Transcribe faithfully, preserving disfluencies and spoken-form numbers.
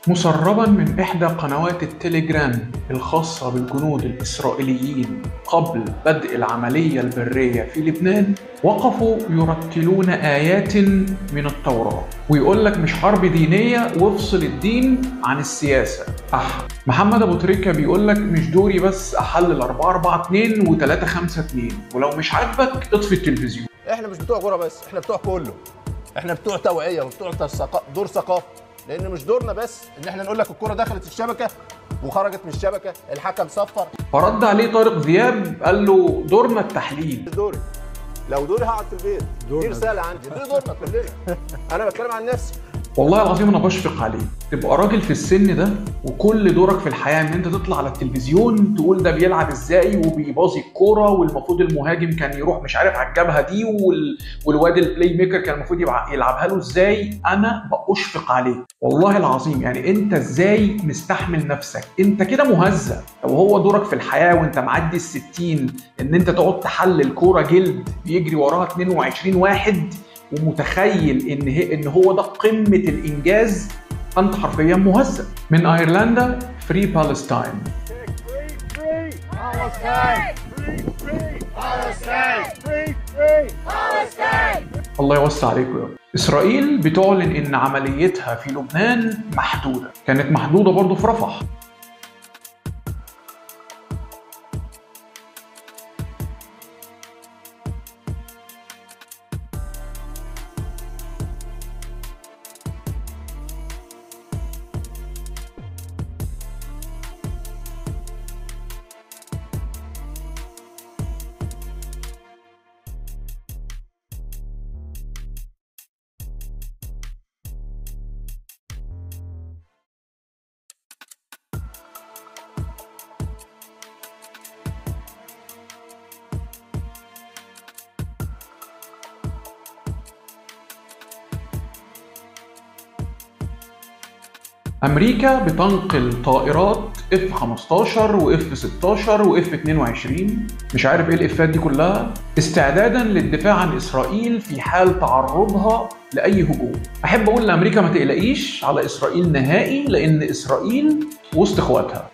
مسربا من إحدى قنوات التليجرام الخاصة بالجنود الإسرائيليين قبل بدء العملية البرية في لبنان، وقفوا يرتلون آيات من التوراة ويقول لك مش حرب دينية وافصل الدين عن السياسة. أح محمد أبو تريكة بيقول لك مش دوري بس أحلل أربعة أربعة اتنين وتلاتة خمسة اتنين، ولو مش عاجبك اطفي التلفزيون. احنا مش بتوع كوره بس، احنا بتوع كله. احنا بتوع توعيه وبتوع تسق... دور ثقافه، لان مش دورنا بس ان احنا نقول لك الكوره دخلت الشبكه وخرجت من الشبكه، الحكم صفر. فرد عليه طارق ذياب قال له دورنا التحليل. مش دوري، لو دوري هقعد في البيت. دي رساله عندي، دي دورنا كلنا. انا بتكلم عن نفسي. والله العظيم انا بشفق عليه، تبقى راجل في السن ده وكل دورك في الحياه ان انت تطلع على التلفزيون تقول ده بيلعب ازاي وبيباظي الكوره، والمفروض المهاجم كان يروح مش عارف على الجبهه دي، وال... والواد البلاي ميكر كان المفروض يلعبها له ازاي. انا بشفق عليه والله العظيم. يعني انت ازاي مستحمل نفسك؟ انت كده مهزأ. لو هو دورك في الحياه وانت معدي الستين ان انت تقعد تحلل كوره جلد بيجري وراها اتنين وعشرين واحد ومتخيل ان هي ان هو ده قمه الانجاز، انت حرفيا مهزأ. من ايرلندا فري بالستاين. الله يوسع عليكم يا رب. اسرائيل بتعلن ان عمليتها في لبنان محدوده، كانت محدوده برضه في رفح. أمريكا بتنقل طائرات إف خمستاشر وإف ستاشر وإف اتنين وعشرين، مش عارف إيه الإفات دي كلها، استعداداً للدفاع عن إسرائيل في حال تعرضها لأي هجوم. أحب أقول لأمريكا ما تقلقيش على إسرائيل نهائي، لأن إسرائيل وسط إخواتها.